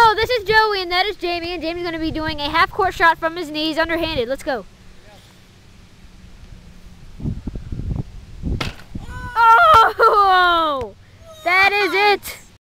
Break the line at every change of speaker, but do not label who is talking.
this is Joey and that is Jamie, and Jamie's going to be doing a half-court shot from his knees underhanded. Let's go.